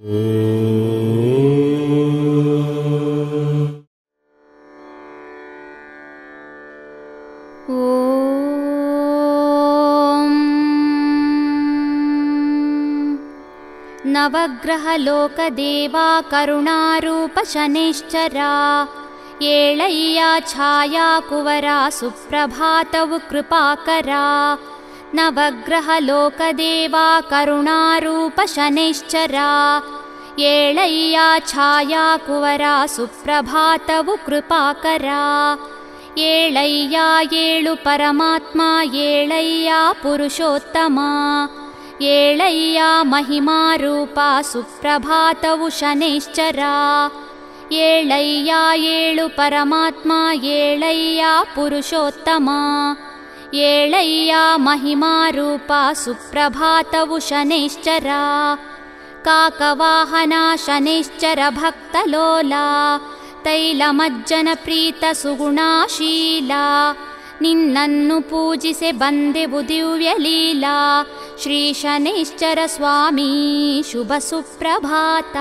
ನವಗ್ರಹಲೋಕದೇವಾ ಕರುಣಾರೂಪ ಶನೈಶ್ಚರ ಏಳಯ್ಯ ಛಾಯಾ ಕುವರ ಸುಪ್ರಭಾತವು ಕೃಪಾಕರ. ನವಗ್ರಹಲೋಕದೇವಾ ಕರುಣಾರೂಪ ಶನೈಶ್ಚರ ಏಳಯ್ಯ ಛಾಯಾ ಕುವರ ಸುಪ್ರಭಾತವು ಕೃಪಾಕರ. ಏಳಯ್ಯ ಏಳು ಪರಮಾತ್ಮ ಏಳಯ್ಯ ಪುರುಷೋತ್ತಮ ಏಳಯ್ಯ ಮಹಿಮಾರೂಪ ಸುಪ್ರಭಾತವು ಶನೈಶ್ಚರ. ಏಳಯ್ಯ ಏಳು ಪರಮಾತ್ಮ ಏಳಯ್ಯ ಪುರುಷೋತ್ತಮ ಏಳಯ್ಯ ಮಹಿಮಾರೂಪ ಸುಪ್ರಭಾತವು ಶನೈಶ್ಚರ. ಕಾಕವಾಹನ ಶನೈಶ್ಚರ ಭಕ್ತಲೋಲ ತೈಲಮಜ್ಜನ ಪ್ರೀತ ಸುಗುಣಾಶೀಲ. ನಿನ್ನನ್ನು ಪೂಜಿಸೆ ಬಂದೆವು ದಿವ್ಯಲೀಲಾ ಶ್ರೀ ಶನೈಶ್ಚರ ಸ್ವಾಮಿ ಶುಭ ಸುಪ್ರಭಾತ.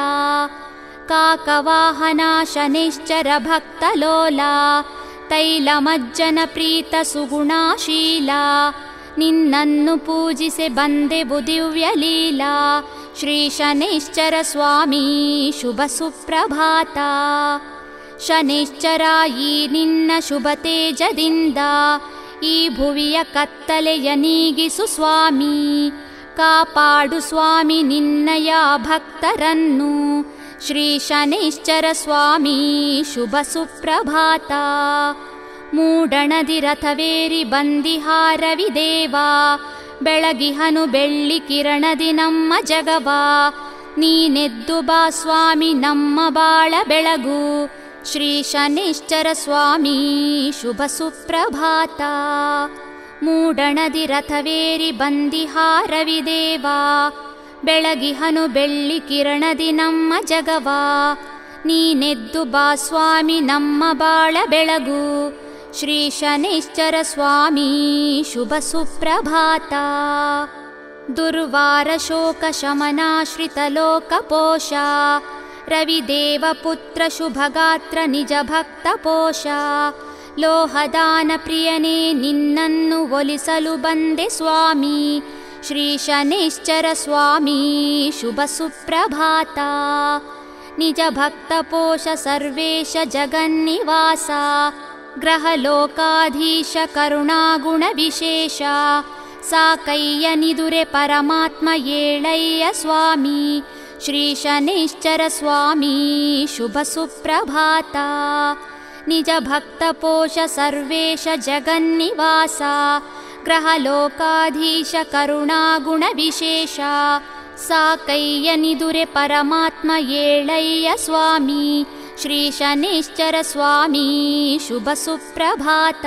ಕಾಕವಾಹನ ಶನೈಶ್ಚರ ಭಕ್ತಲೋಲ ತೈಲಮಜ್ಜನ ಪ್ರೀತ ಸುಗುಣಾಶೀಲ. ನಿನ್ನನ್ನು ಪೂಜಿಸೆ ಬಂದೆವು ದಿವ್ಯಲೀಲಾ ಶ್ರೀ ಶನೈಶ್ಚರ ಸ್ವಾಮಿ ಶುಭ ಸುಪ್ರಭಾತ. ಶನೈಶ್ಚರ ಈ ನಿನ್ನ ಶುಭ ತೇಜದಿಂದ ಈ ಭುವಿಯ ಕತ್ತಲೆಯ ನೀಗಿಸು ಸ್ವಾಮಿ. ಕಾಪಾಡು ಸ್ವಾಮಿ ನಿನ್ನಯ ಭಕ್ತರನ್ನು ಶ್ರೀ ಶನೈಶ್ಚರ ಸ್ವಾಮಿ ಶುಭ ಸುಪ್ರಭಾತ. ಮೂಡಣದಿ ರಥವೇರಿ ಬಂದಿಹಾರವಿದೇವಾ ಬೆಳಗಿಹನು ಬೆಳ್ಳಿ ಕಿರಣದಿ ನಮ್ಮ ಜಗವಾ. ನೀನೆದ್ದು ಬಾ ಸ್ವಾಮಿ ನಮ್ಮ ಬಾಳ ಬೆಳಗು ಶ್ರೀ ಶನೈಶ್ಚರ ಸ್ವಾಮಿ ಶುಭ ಸುಪ್ರಭಾತ. ಮೂಡಣದಿ ರಥವೇರಿ ಬಂದಿಹಾರವಿದೇವಾ ಬೆಳಗಿಹನು ಬೆಳ್ಳಿ ಕಿರಣದಿ ನಮ್ಮ ಜಗವಾ. ನೀನೆದ್ದು ಬಾ ಸ್ವಾಮಿ ನಮ್ಮ ಬಾಳ ಬೆಳಗು ಶ್ರೀ ಶನೈಶ್ಚರ ಸ್ವಾಮಿ ಶುಭ ಸುಪ್ರಭಾತ. ದುರ್ವಾರ ಶೋಕ ಶಮನಾಶ್ರಿತ ಲೋಕಪೋಷ ರವಿದೇವ ಪುತ್ರ ಶುಭಗಾತ್ರ ನಿಜ ಭಕ್ತ ಪೋಷ. ಲೋಹದಾನ ಪ್ರಿಯನೇ ನಿನ್ನನ್ನು ಒಲಿಸಲು ಬಂದೆ ಸ್ವಾಮಿ ಶ್ರೀ ಶನೈಶ್ಚರ ಸ್ವಾಮಿ ಶುಭ ಸುಪ್ರಭಾತ. ನಿಜ ಭಕ್ತ ಪೋಷ ಸರ್ವೇಶ ಜಗನ್ನಿವಾಸ ಗ್ರಹಲೋಕಾಧೀಶ ಕರುಣಾಗುಣ ವಿಶೇಷ. ಸಾಕಯ್ಯ ನಿದುರೆ ಪರಮಾತ್ಮ ಏಳಯ್ಯ ಸ್ವಾಮಿ ಶ್ರೀ ಶನೈಶ್ಚರ ಸ್ವಾಮಿ ಶುಭ ಸುಪ್ರಭಾತ. ನಿಜ ಭಕ್ತ ಪೋಷ ಸರ್ವೇಶ ಜಗನ್ನಿವಾಸ ಗ್ರಹಲೋಕಾಧೀಶ ಕರುಣಾಗುಣ ವಿಶೇಷ. ಸಾಕಯ್ಯ ನಿದುರೆ ಪರಮಾತ್ಮ ಏಳಯ್ಯ ಸ್ವಾಮಿ ಶ್ರೀ ಶನೈಶ್ಚರ ಸ್ವಾಮಿ ಶುಭ ಸುಪ್ರಭಾತ.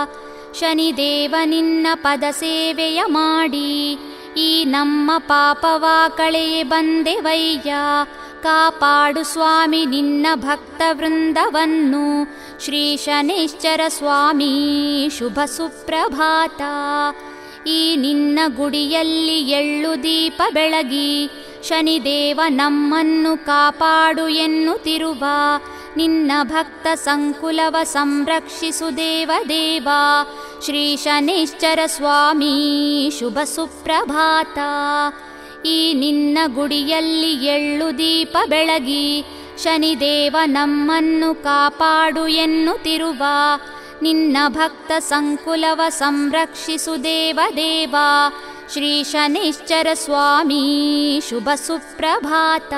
ಶನಿದೇವ ನಿನ್ನ ಪದ ಸೇವೆಯ ಮಾಡಿ ಈ ನಮ್ಮ ಪಾಪವ ಕಳೆಯೇ ಬಂದೆವಯ್ಯ. ಕಾಪಾಡು ಸ್ವಾಮಿ ನಿನ್ನ ಭಕ್ತ ವೃಂದವನ್ನು ಶ್ರೀ ಶನೈಶ್ಚರ ಸ್ವಾಮಿ ಶುಭ ಸುಪ್ರಭಾತ. ಈ ನಿನ್ನ ಗುಡಿಯಲ್ಲಿ ಎಳ್ಳು ದೀಪ ಬೆಳಗಿ ಶನಿದೇವ ನಮ್ಮನ್ನು ಕಾಪಾಡು ಎನ್ನುತ್ತಿರುವ ನಿನ್ನ ಭಕ್ತ ಸಂಕುಲವ ಸಂರಕ್ಷಿಸು ದೇವದೇವ ಶ್ರೀ ಶನೈಶ್ಚರ ಸ್ವಾಮಿ ಶುಭ ಸುಪ್ರಭಾತ. ಈ ನಿನ್ನ ಗುಡಿಯಲ್ಲಿ ಎಳ್ಳು ದೀಪ ಬೆಳಗಿ ಶನಿದೇವ ನಮ್ಮನ್ನು ಕಾಪಾಡು ಎನ್ನುತ್ತಿರುವ ನಿನ್ನ ಭಕ್ತ ಸಂಕುಲವ ಸಂರಕ್ಷಿಸು ದೇವದೇವ ಶ್ರೀ ಶನೈಶ್ಚರ ಸ್ವಾಮಿ ಶುಭ ಸುಪ್ರಭಾತ.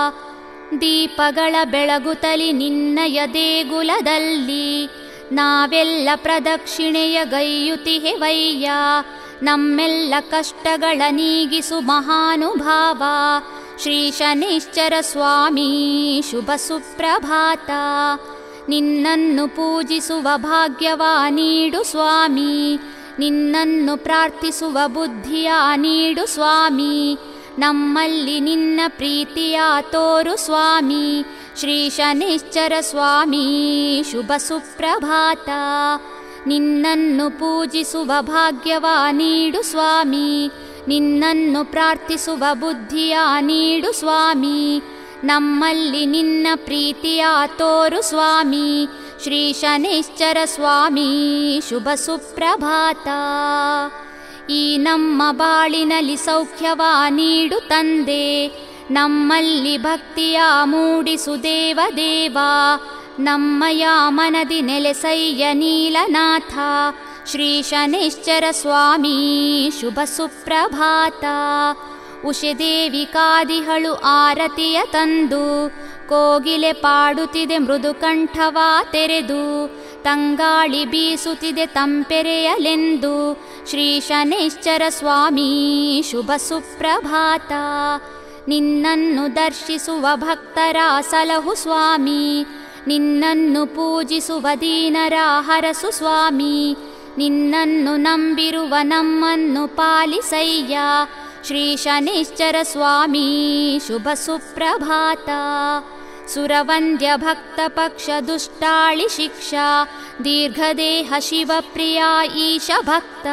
ದೀಪಗಳ ಬೆಳಗುತ್ತಲಿ ನಿನ್ನಯ ದೇಗುಲದಲ್ಲಿ ನಾವೆಲ್ಲ ಪ್ರದಕ್ಷಿಣೆಯ ಗೈಯುತಿಹೆವಯ್ಯ. ನಮ್ಮೆಲ್ಲ ಕಷ್ಟಗಳ ನೀಗಿಸು ಮಹಾನುಭಾವ ಶ್ರೀ ಶನೈಶ್ಚರ ಸ್ವಾಮಿ ಶುಭ ಸುಪ್ರಭಾತ. ನಿನ್ನನ್ನು ಪೂಜಿಸುವ ಭಾಗ್ಯವ ನೀಡು ಸ್ವಾಮಿ. ನಿನ್ನನ್ನು ಪ್ರಾರ್ಥಿಸುವ ಬುದ್ಧಿಯ ನೀಡು ಸ್ವಾಮಿ. ನಮ್ಮಲ್ಲಿ ನಿನ್ನ ಪ್ರೀತಿಯ ತೋರು ಸ್ವಾಮಿ ಶ್ರೀ ಶನೈಶ್ಚರ ಸ್ವಾಮಿ ಶುಭ ಸುಪ್ರಭಾತ. ನಿನ್ನನ್ನು ಪೂಜಿಸುವ ಭಾಗ್ಯವ ನೀಡು ಸ್ವಾಮಿ. ನಿನ್ನನ್ನು ಪ್ರಾರ್ಥಿಸುವ ಬುದ್ಧಿಯ ನೀಡು ಸ್ವಾಮಿ, ನಮ್ಮಲ್ಲಿ ನಿನ್ನ ಪ್ರೀತಿಯ ತೋರು ಸ್ವಾಮಿ. ಶ್ರೀ ಶನೈಶ್ಚರ ಸ್ವಾಮಿ ಶುಭ ಸುಪ್ರಭಾತ. ಈ ನಮ್ಮ ಬಾಳಿನಲ್ಲಿ ಸೌಖ್ಯವ ನೀಡು ತಂದೆ, ನಮ್ಮಲ್ಲಿ ಭಕ್ತಿಯ ಮೂಡಿಸು ದೇವ ದೇವ. ನಮ್ಮಯ ಮನದಿ ನೆಲೆಸಯ್ಯ ನೀಲನಾಥ. ಶ್ರೀ ಶನೈಶ್ಚರ ಸ್ವಾಮಿ ಶುಭ ಸುಪ್ರಭಾತ. ಉಷದೇವಿಕಾದಿಗಳು ಆರತಿಯ ತಂದು, ಕೋಗಿಲೆ ಪಾಡುತ್ತಿದೆ ಮೃದು ಕಂಠವ ತೆರೆದು, ತಂಗಾಳಿ ಬೀಸುತ್ತಿದೆ ತಂಪೆರೆಯಲೆಂದು. ಶ್ರೀ ಶನೈಶ್ಚರ ಸ್ವಾಮಿ ಶುಭ ಸುಪ್ರಭಾತ. ನಿನ್ನನ್ನು ದರ್ಶಿಸುವ ಭಕ್ತರ ಸಲಹು ಸ್ವಾಮಿ, ನಿನ್ನನ್ನು ಪೂಜಿಸುವ ದೀನರ ಹರಸು ಸ್ವಾಮಿ. ನಿನ್ನನ್ನು ನಂಬಿರುವ ನಮ್ಮನ್ನು ಪಾಲಿಸಯ್ಯ. ಶ್ರೀ ಶನೈಶ್ಚರ ಸ್ವಾಮಿ ಶುಭ ಸುಪ್ರಭಾತ. ಸುರವಂದ್ಯ ಭಕ್ತ ಪಕ್ಷ ದುಷ್ಟಾಳಿ ಶಿಕ್ಷಾ, ದೀರ್ಘದೇಹ ಶಿವಪ್ರಿಯ ಈಶ ಭಕ್ತ.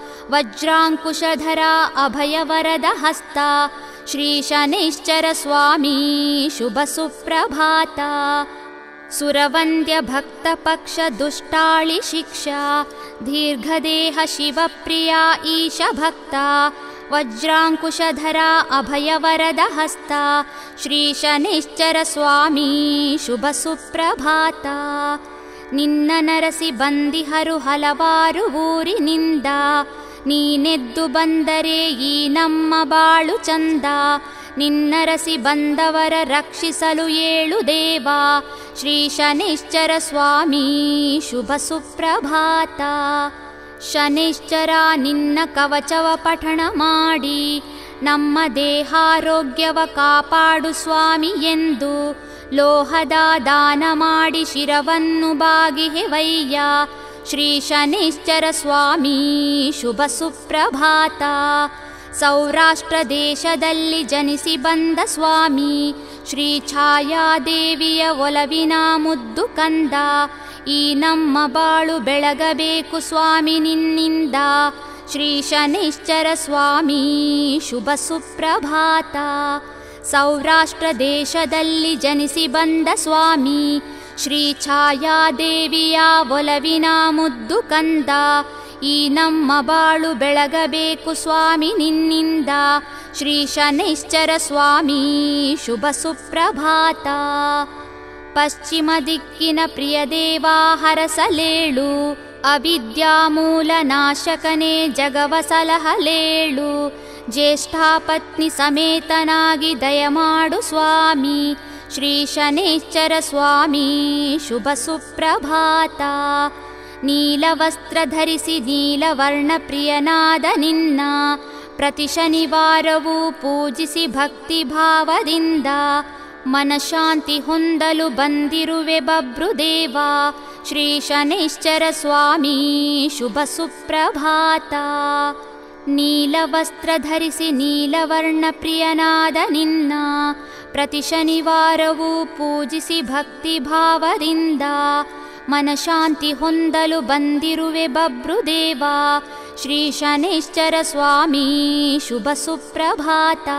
ವಜ್ರಾಂಕುಶಧರ ಅಭಯವರದ ಹಸ್ತ. ಶ್ರೀ ಶನೈಶ್ಚರ ಸ್ವಾಮಿ ಶುಭ ಸುಪ್ರಭಾತ. ಸುರವಂದ್ಯ ಭಕ್ತ ಪಕ್ಷ ದುಷ್ಟಾಳಿ ಶಿಕ್ಷಾ, ದೀರ್ಘದೇಹ ಶಿವಪ್ರಿಯ ಈಶ ಭಕ್ತ. ವಜ್ರಾಂಕುಶಧರ ಅಭಯವರದ ಹಸ್ತ. ಶ್ರೀ ಶನೈಶ್ಚರ ಸ್ವಾಮಿ ಶುಭ ಸುಪ್ರಭಾತ. ನಿನ್ನ ನರಸಿ ಬಂದಿಹರು ಹಲವಾರು ಊರಿನಿಂದ, ನೀನೆದ್ದು ಬಂದರೆ ಈ ನಮ್ಮ ಬಾಳು ಚಂದ. ನಿನ್ನರಸಿ ಬಂದವರ ರಕ್ಷಿಸಲು ಏಳು ದೇವ. ಶ್ರೀ ಶನೈಶ್ಚರ ಸ್ವಾಮಿ ಶುಭ ಸುಪ್ರಭಾತ. ಶನೈಶ್ಚರ ನಿನ್ನ ಕವಚವ ಪಠಣ ಮಾಡಿ, ನಮ್ಮ ದೇಹಾರೋಗ್ಯವ ಕಾಪಾಡು ಸ್ವಾಮಿ ಎಂದು. ಲೋಹದ ದಾನ ಮಾಡಿ ಶಿರವನ್ನು ಬಾಗಿಹೆವಯ್ಯ. ಶ್ರೀ ಶನೈಶ್ಚರ ಸ್ವಾಮಿ ಶುಭ ಸುಪ್ರಭಾತ. ಸೌರಾಷ್ಟ್ರ ದೇಶದಲ್ಲಿ ಜನಿಸಿ ಬಂದ ಸ್ವಾಮಿ, ಶ್ರೀ ಛಾಯಾದೇವಿಯ ಒಲವಿನ ಮುದ್ದು ಕಂದ. ಈ ನಮ್ಮ ಬಾಳು ಬೆಳಗಬೇಕು ಸ್ವಾಮಿ ನಿನ್ನಿಂದ. ಶ್ರೀ ಶನೈಶ್ಚರ ಸ್ವಾಮಿ ಶುಭ ಸುಪ್ರಭಾತ. ಸೌರಾಷ್ಟ್ರ ದೇಶದಲ್ಲಿ ಜನಿಸಿ ಬಂದ ಸ್ವಾಮಿ, ಶ್ರೀ ಛಾಯಾದೇವಿಯ ಒಲವಿನ ಮುದ್ದು ಕಂದ. ಈ ನಮ್ಮ ಬಾಳು ಬೆಳಗಬೇಕು ಸ್ವಾಮಿ ನಿನ್ನಿಂದ. ಶ್ರೀ ಶನೈಶ್ಚರ ಸ್ವಾಮಿ ಶುಭ ಸುಪ್ರಭಾತ. ಪಶ್ಚಿಮ ದಿಕ್ಕಿನ ಪ್ರಿಯದೇವ ಹರಸಲೇಳು, ಅವಿದ್ಯಾಮೂಲ ನಾಶಕನೇ ಜಗವ ಸಲಹಲೇಳು. ಜ್ಯೇಷ್ಠಾಪತ್ನಿ ಸಮೇತನಾಗಿ ದಯಮಾಡು ಸ್ವಾಮಿ. ಶ್ರೀ ಶನೈಶ್ಚರ ಸ್ವಾಮಿ ಶುಭ ಸುಪ್ರಭಾತ. ನೀಲವಸ್ತ್ರ ಧರಿಸಿ ನೀಲವರ್ಣ ಪ್ರಿಯನಾದ ನಿನ್ನ, ಪ್ರತಿ ಶನಿವಾರವೂ ಪೂಜಿಸಿ ಭಕ್ತಿ ಭಾವದಿಂದ. ಮನಶಾಂತಿ ಹೊಂದಲು ಬಂದಿರುವೆ ಬಬ್ರುದೇವ. ಶ್ರೀ ಶನೈಶ್ಚರ ಸ್ವಾಮಿ ಶುಭ ಸುಪ್ರಭಾತ. ನೀಲವಸ್ತ್ರ ಧರಿಸಿ ನೀಲವರ್ಣ ಪ್ರಿಯನಾದ ನಿನ್ನ, ಪ್ರತಿ ಶನಿವಾರವೂ ಪೂಜಿಸಿ ಭಕ್ತಿ ಭಾವದಿಂದ. ಮನಶಾಂತಿ ಹೊಂದಲು ಬಂದಿರುವೆ ಬಬ್ರುದೇವ. ಶ್ರೀ ಶನೈಶ್ಚರ ಸ್ವಾಮಿ ಶುಭ ಸುಪ್ರಭಾತ.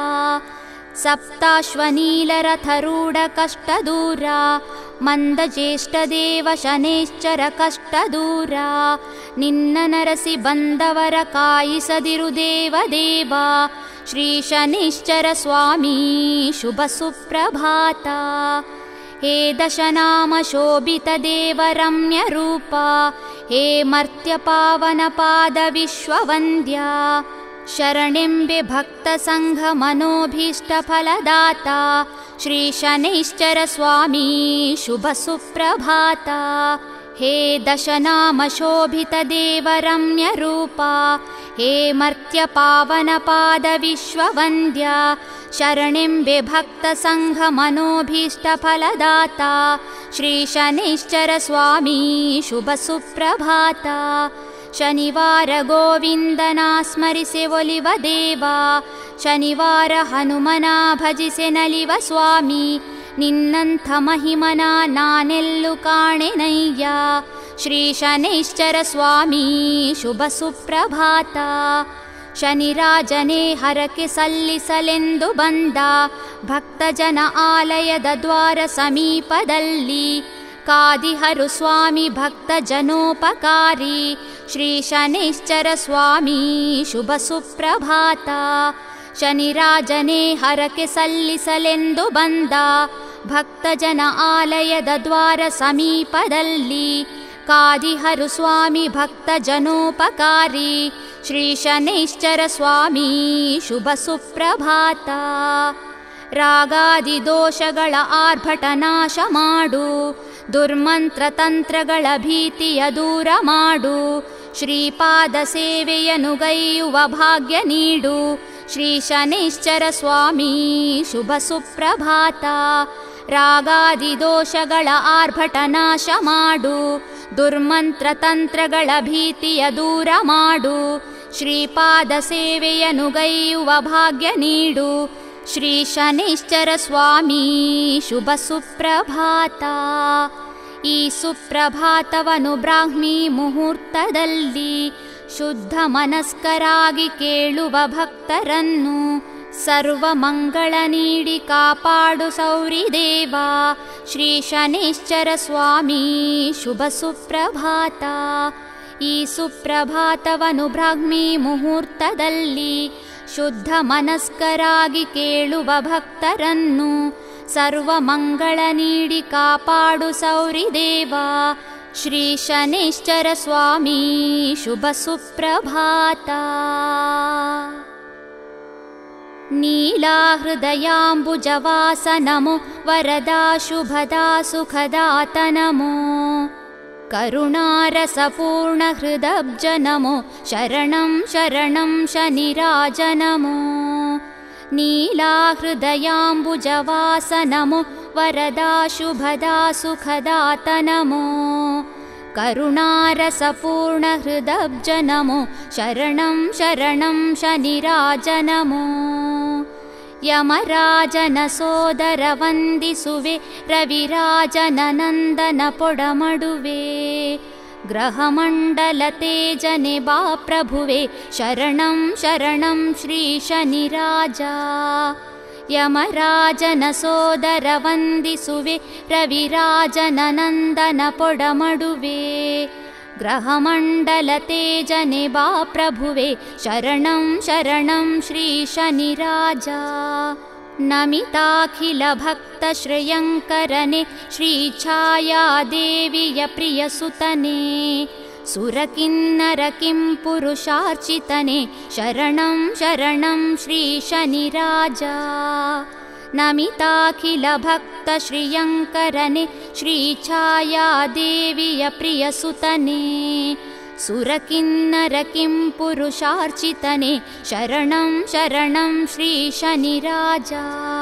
ಸಪ್ತಾಶ್ವನೀಲರಥರೂಢ ಕಷ್ಟ ದೂರ, ಮಂದ ಜ್ಯೇಷ್ಠ ದೇವ ಶನೈಶ್ಚರ ಕಷ್ಟ ದೂರ. ನಿನ್ನ ನರಸಿ ಬಂದವರ ಕಾಯಿಸದಿರು ದೇವ ದೇವ. ಶ್ರೀ ಶನೈಶ್ಚರ ಸ್ವಾಮಿ ಶುಭ ಸುಪ್ರಭಾತ. ಹೇ ದಶನಾಮ ಶೋಭಿತ ದೇವ ರಮ್ಯ ರೂಪ, ಹೇ ಮರ್ತ್ಯ ಪಾವನ ಪಾದ ವಿಶ್ವವಂದ್ಯ. ಶರಣೆಂಬೆ ಭಕ್ತ ಸಂಘ ಮನೋಭೀಷ್ಟ ಫಲದಾತ. ಶ್ರೀ ಶನೈಶ್ಚರ ಸ್ವಾಮಿ ಶುಭ ಸುಪ್ರಭಾತ. ಹೇ ದಶನಾಮ ಶೋಭಿತ ದೇವ ರಮ್ಯ ರೂಪ, ಹೇ ಮರ್ತ್ಯ ಪಾವನ ಪಾದ ವಿಶ್ವವಂದ್ಯ. ಶರಣೆಂಬೆ ಭಕ್ತ ಸಂಘ ಮನೋಭೀಷ್ಟ ಫಲದಾತ. ಶ್ರೀ ಶನೈಶ್ಚರ ಸ್ವಾಮಿ ಶುಭ ಸುಪ್ರಭಾತ. ಶನಿವಾರ ಗೋವಿಂದನ ಸ್ಮರಿಸೆ ಒಲಿವ ದೇವ, ಶನಿವಾರ ಹನುಮನ ಭಜಿಸೆ ನಲಿವ ಸ್ವಾಮಿ. ನಿನ್ನಂಥ ಮಹಿಮನ ನಾನೆಲ್ಲು ಕಾಣೆನಯ್ಯ. ಶ್ರೀ ಶನೈಶ್ಚರ ಸ್ವಾಮಿ ಶುಭ ಸುಪ್ರಭಾತ. ಶನಿರಾಜನೇ ಹರಕೆ ಸಲ್ಲಿಸಲೆಂದು ಬಂದ ಭಕ್ತಜನ ಆಲಯದ ದ್ವಾರ ಸಮೀಪದಲ್ಲಿ ಕಾದಿಹರು ಸ್ವಾಮಿ ಭಕ್ತ ಜನೋಪಕಾರಿ ಶ್ರೀ ಶನೈಶ್ಚರ ಸ್ವಾಮಿ ಶುಭ ಸುಪ್ರಭಾತ. ಶನಿರಾಜನೇ ಹರಕೆ ಸಲ್ಲಿಸಲೆಂದು ಬಂದ ಭಕ್ತಜನ ಆಲಯದ ದ್ವಾರ ಸಮೀಪದಲ್ಲಿ ಕಾದಿಹರು ಸ್ವಾಮಿ ಭಕ್ತ ಜನೋಪಕಾರಿ ಶ್ರೀ ಶನೈಶ್ಚರ ಸ್ವಾಮಿ ಶುಭ ಸುಪ್ರಭಾತ. ರಾಗಾದಿ ದೋಷಗಳ ಆರ್ಭಟ ನಾಶ ಮಾಡು, ದುರ್ಮಂತ್ರ ತಂತ್ರಗಳ ಭೀತಿಯ ದೂರ ಮಾಡು, ಶ್ರೀಪಾದ ಸೇವೆಯನ್ನು ಗೈಯುವ ಭಾಗ್ಯ ನೀಡು ಶ್ರೀ ಶನೈಶ್ಚರ ಸ್ವಾಮಿ ಶುಭ ಸುಪ್ರಭಾತ. ರಾಗಾದಿ ದೋಷಗಳ ಆರ್ಭಟ ನಾಶ ಮಾಡು, ದುರ್ಮಂತ್ರ ತಂತ್ರಗಳ ಭೀತಿಯ ದೂರ ಮಾಡು, ಶ್ರೀಪಾದ ಸೇವೆಯನ್ನು ಗೈಯುವ ಭಾಗ್ಯ ನೀಡು ಶ್ರೀ ಶನೈಶ್ಚರ ಸ್ವಾಮಿ ಶುಭ ಸುಪ್ರಭಾತ. ಈ ಸುಪ್ರಭಾತವನ್ನು ಬ್ರಾಹ್ಮಿ ಮುಹೂರ್ತದಲ್ಲಿ ಶುದ್ಧ ಮನಸ್ಕರಾಗಿ ಕೇಳುವ ಭಕ್ತರನ್ನು ಸರ್ವ ಮಂಗಳ ನೀಡಿ ಕಾಪಾಡು ಸೌರಿದೇವ ಶ್ರೀ ಶನೈಶ್ಚರ ಸ್ವಾಮಿ ಶುಭ ಸುಪ್ರಭಾತ. ಈ ಸುಪ್ರಭಾತವನ್ನು ಬ್ರಾಹ್ಮಿ ಮುಹೂರ್ತದಲ್ಲಿ ಶುದ್ಧ ಮನಸ್ಕರಾಗಿ ಕೇಳುವ ಭಕ್ತರನ್ನು ಸರ್ವ ಮಂಗಳ ನೀಡಿ ಕಾಪಾಡು ಸೌರಿದೇವ ಶ್ರೀ ಶನೈಶ್ಚರ ಸ್ವಾಮಿ ಶುಭ ಸುಪ್ರಭಾತ. ನೀಲಾಹೃದಯಾಂಬುಜವಾಸ ನಮೋ ವರದಾ ಶುಭದಾ ಸುಖದಾತ ನಮೋ, ಕರುಣಾರಸಪೂರ್ಣ ಹೃದಬ್ಜ ನಮೋ ಶರಣಂ ಶರಣಂ ಶನಿರಾಜ ನಮೋ. ನೀಲಾಹೃದಯಾಂಬುಜವಾಸ ನಮೋ ವರದಾ ಶುಭದಾ ಸುಖದಾತ ನಮೋ, ಕರುಣಾರಸಪೂರ್ಣ ಹೃದಬ್ಜ ನಮೋ ಶರಣಂ ಶರಣಂ ಶನಿರಾಜ ನಮೋ. ಯಮರಾಜನ ಸೋದರ ವಂದಿಸುವೆ ರವಿರಾಜನ ನಂದನ ಪೊಡಮಡುವೆ, ಗ್ರಹಮಂಡಲ ತೇಜನೆ ಬಾ ಪ್ರಭುವೆ ಶರಣಂ ಶರಣಂ ಶ್ರೀ ಶನಿರಾಜ. ಯಮರಾಜನ ಸೋದರ ವಂದಿಸುವೆ ರವಿರಾಜನ ನಂದನ ಪೊಡಮಡುವೆ, ಗ್ರಹಮಂಡಲ ತೇಜನೆ ಬಾ ಪ್ರಭುವೆ ಶರಣಂ ಶರಣಂ ಶ್ರೀ ಶನಿರಾಜ. ನಮಿತಾಖಿಲ ಭಕ್ತ ಶ್ರೇಯಂಕರನೆ ಶ್ರೀ ಛಾಯಾದೇವಿಯ ಪ್ರಿಯ ಸುತನೆ, ಸುರಕಿನ್ನರ ಕಿಂ ಪುರುಷಾರ್ಚಿತನೆ ಶರಣಂ ಶರಣಂ ಶ್ರೀ ಶನಿರಾಜ. ನಮಿತಾಖಿಲ ಭಕ್ತ ಶ್ರೇಯಂಕರನೆ ಶ್ರೀ ಛಾಯಾದೇವಿಯ ಪ್ರಿಯ ಸುತನೆ, ಸುರಕಿನ್ನರ ಕಿಂ ಪುರುಷಾರ್ಚಿತನೆ ಶರಣಂ ಶರಣಂ ಶ್ರೀ ಶನಿರಾಜ.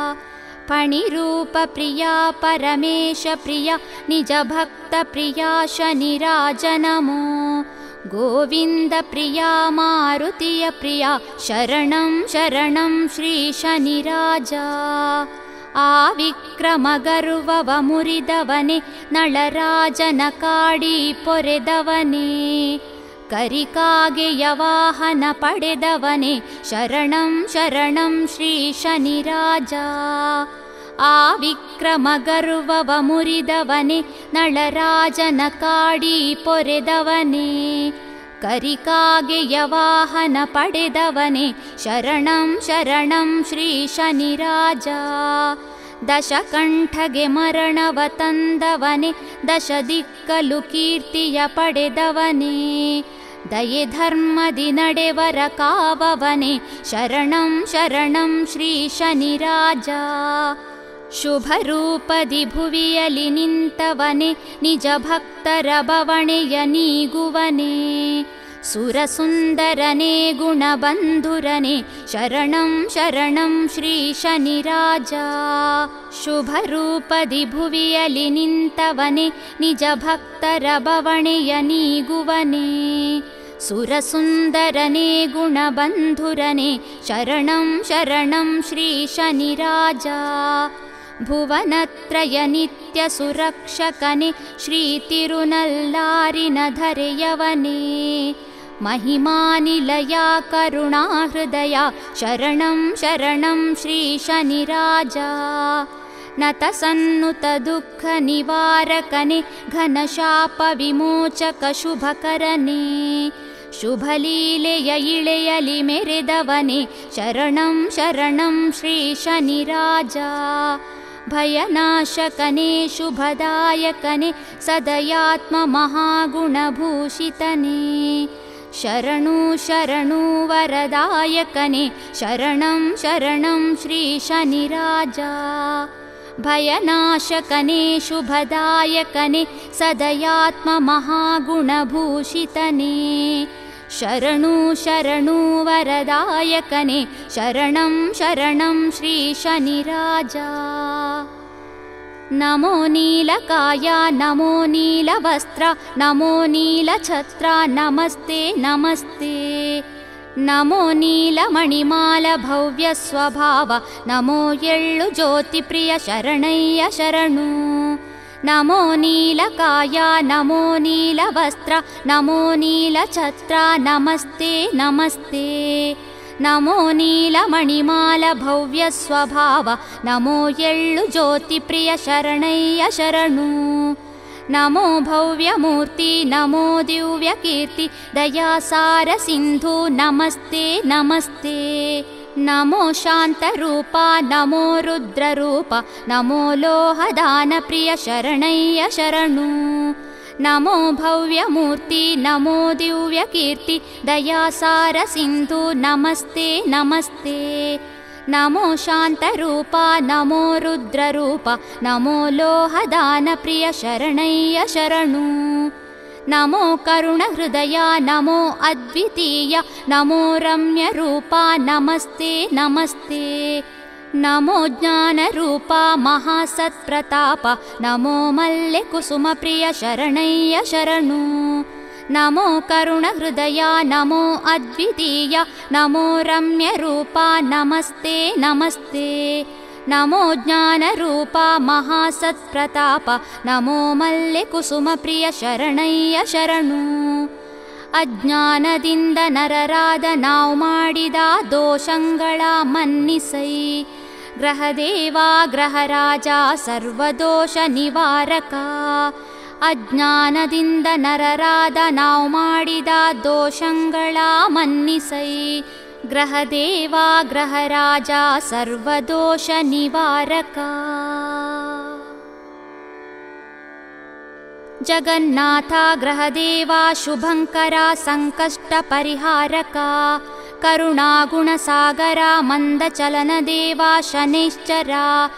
ಫಣಿರೂಪ ಪ್ರಿಯ ಪರಮೇಶ ಪ್ರಿಯ ನಿಜ ಭಕ್ತ ಪ್ರಿಯ ಶನಿರಾಜ ನಮೋ, ಗೋವಿಂದ ಪ್ರಿಯ ಮಾರುತಿಯ ಪ್ರಿಯ ಶರಣಂ ಶರಣಂ ಶ್ರೀ ಶನಿರಾಜ. ಆ ವಿಕ್ರಮ ಗರ್ವವ ಮುರಿದವನೇ ನಳರಾಜನ ಕಾಡಿ ಪೊರೆದವನೇ, ಕರಿಕಾಗೆಯ ವಾಹನ ಪಡೆದವನೇ ಶರಣಂ ಶರಣಂ ಶ್ರೀ ಶನಿರಾಜ. ಆ ವಿಕ್ರಮ ಗರ್ವವ ಮುರಿದವನೇ ನಳರಾಜನ ಕಾಡಿ ಪೊರೆದವನೇ, ಕರಿಕಾಗೆಯ ವಾಹನ ಪಡೆದವನೇ ಶರಣಂ ಶರಣಂ ಶ್ರೀ ಶನಿರಾಜ. ದಶಕಂಠಗೆ ಮರಣವ ತಂದವನೇ, ದಶ ದಿಕ್ಕಲು ಕೀರ್ತಿಯ ಪಡೆದವನೇ, ದಯೆ ಧರ್ಮದಿ ನಡೆವರ ಕಾವವನೇ ಶರಣಂ ಶರಣಂ ಶ್ರೀ ಶನಿರಾಜ. ಶುಭ ರೂಪದಿ ಭುವಿಯಲಿ ನಿಂತವನೇ, ನಿಜ ಭಕ್ತರ ಬವಣೆಯ ನೀಗುವನೇ, ಸುರಸುಂದರನೇ ಗುಣಬಂಧುರನೇ ಶರಣಂ ಶರಣಂ ಶ್ರೀ ಶನಿರಾಜ. ಶುಭ ರೂಪದಿ ಭುವಿಯಲಿ ನಿಂತವನೇ, ನಿಜ ಭಕ್ತರ ಬವಣೆಯ ನೀಗುವನೇ, ಸುರಸುಂದರನೇ ಗುಣಬಂಧುರನೇ ಶರಣಂ ಶರಣಂ ಶ್ರೀ ಶನಿರಾಜ. ಭುವನತ್ರಯ ನಿತ್ಯ ಸುರಕ್ಷಕನೇ ಶ್ರೀ ತಿರುನಲ್ಲಾರಿನ ಧರೆಯವನೇ, महिमानिलया करुणाहृदया शरणं शरणं श्रीशनिराजा नतसन्नुत दुःखनिवारकने घनशापविमोचकशुभकरने शुभलीಲೆಯ ಇಳೆಯಲಿ ಮೆರೆದವನೇ ಶರಣಂ ಶರಣಂ ಶ್ರೀಶನಿರಾಜ ಭಯನಾಶಕನೇ ಶುಭದಾಯಕನೇ ಸದಯಾತ್ಮ ಮಹಾಗುಣಭೂಷಿತನೇ ಶರಣು ಶರಣು ವರದಾಯಕನೇ ಶರಣಂ ಶರಣಂ ಶ್ರೀಶನಿರಾಜ ಭಯನಾಶಕನೇ ಶುಭದಾಯಕನೇ ಸದಯಾತ್ಮ ಮಹಾಗುಣಭೂಷಿತನೇ ಶರಣು ಶರಣು ವರದಾಯಕನೇ ಶರಣಂ ಶರಣಂ ಶ್ರೀಶನಿರಾಜ ನಮೋ ನೀಲಕಾಯ ನಮೋ ನೀಲವಸ್ತ್ರ ನಮೋ ನೀಲಛತ್ರ ನಮಸ್ತೆ ನಮಸ್ತೆ ನಮೋ ನೀಲಮಣಿಮಾಲ ಭವ್ಯ ಸ್ವಭಾವ ನಮೋ ಎಳ್ಳು ಜ್ಯೋತಿಪ್ರಿಯ ಶರಣಯ್ಯ ಶರಣು ನಮೋ ನೀಲಕಾಯ ನಮೋ ನೀಲವಸ್ತ್ರ ನಮೋ ನೀಲಛತ್ರ ನಮಸ್ತೆ ನಮಸ್ತೆ ನಮೋ ನೀಲಮಣಿಮಾಲ ಭವ್ಯ ಸ್ವಭಾವ ನಮೋ ಎಳ್ಳು ಜ್ಯೋತಿಪ್ರಿಯ ಶರಣಯ್ಯ ಶರಣು ನಮೋ ಭವ್ಯಮೂರ್ತಿ ನಮೋ ದಿವ್ಯಕೀರ್ತಿ ದಯಾಸಾರ ಸಿಂಧು ನಮಸ್ತೆ ನಮಸ್ತೆ ನಮೋ ಶಾಂತರೂಪ ನಮೋ ರುದ್ರರೂಪ ನಮೋ ಲೋಹದಾನ ಪ್ರಿಯ ಶರಣಯ್ಯ ಶರಣು ನಮೋ ಭವ್ಯಮೂರ್ತಿ ನಮೋ ದಿವ್ಯಕೀರ್ತಿ ದಯಾಸಾರ ಸಿಂಧು ನಮಸ್ತೆ ನಮಸ್ತೆ ನಮೋ ಶಾಂತರೂಪ ನಮೋ ರುದ್ರರೂಪ ನಮೋ ಲೋಹದಾನ ಪ್ರಿಯ ಶರಣಯ್ಯ ಶರಣು ನಮೋ ಕರುಣಹೃದಯ ನಮೋ ಅದ್ವಿತೀಯ ನಮೋ ರಮ್ಯರೂಪ ನಮಸ್ತೆ ನಮಸ್ತೆ ನಮೋ ಜ್ಞಾನರೂಪ ಮಹಾಸತ್ಪ್ರತಾಪ ನಮೋ ಮಲ್ಲೆ ಕುಸುಮ ಪ್ರಿಯ ಶರಣಯ್ಯ ಶರಣು ನಮೋ ಕರುಣಹೃದಯ ನಮೋ ಅದ್ವಿತೀಯ ನಮೋ ರಮ್ಯರೂಪ ನಮಸ್ತೆ ನಮಸ್ತೆ ನಮೋ ಜ್ಞಾನರೂಪ ಮಹಾಸತ್ಪ್ರತಾಪ ನಮೋ ಮಲ್ಲೆ ಕುಸುಮ ಪ್ರಿಯ ಶರಣಯ್ಯ ಶರಣು ಅಜ್ಞಾನದಿಂದ ನರರಾದ ನಾವು ಮಾಡಿದ ದೋಷಗಳ ಮನ್ನಿಸೈ ಗ್ರಹದೇವ ಗ್ರಹರಾಜ ಸರ್ವದೋಷ ನಿವಾರಕ ಅಜ್ಞಾನದಿಂದ ನರರಾದ ನಾವು ಮಾಡಿದ ದೋಷಗಳ ಮನ್ನಿಸೈ ಗ್ರಹದೇವ ಗ್ರಹರಾಜ ಸರ್ವದೋಷ ನಿವಾರಕ ಜಗನ್ನಾಥ ಗ್ರಹದೇವ ಶುಭಂಕರ ಸಂಕಷ್ಟ ಪರಿಹಾರಕ ಕರುಣಾಗುಣಸಾಗರ ಮಂದಚಲನದೇವ ಶನೈಶ್ಚರ